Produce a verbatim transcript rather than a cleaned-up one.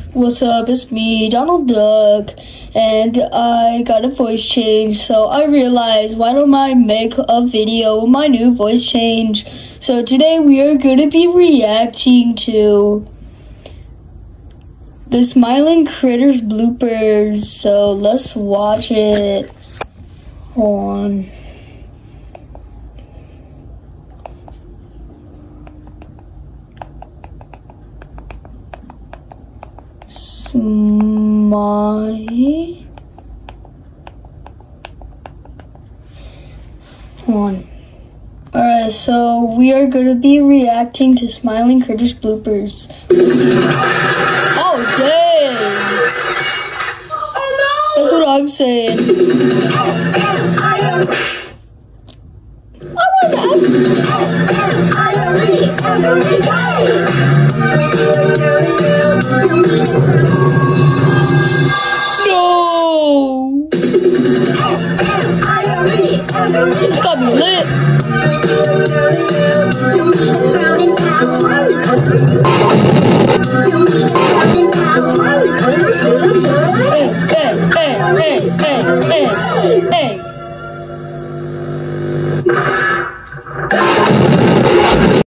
What's up? It's me, Donald Duck, and I got a voice change, so I realized, why don't I make a video with my new voice change? So today we are going to be reacting to the Smiling Critters bloopers, so let's watch it. Hold on. Smile. On. Alright, so we are going to be reacting to Smiling Critters bloopers. Oh, dang! That's what I'm saying. I want It's got me lit. Hey, hey, hey, hey, hey, hey, hey.